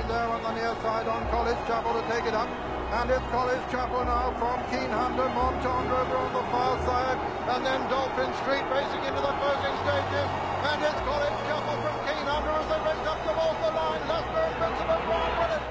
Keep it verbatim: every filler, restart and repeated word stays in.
there on the near side on College Chapel to take it up. And it's College Chapel now from Keen Hunter, Monton over on the far side, and then Dolphin Street racing into the closing stages. And it's College Chapel from Keen Hunter as they race up towards the line. Leicester Invincible Brown with it.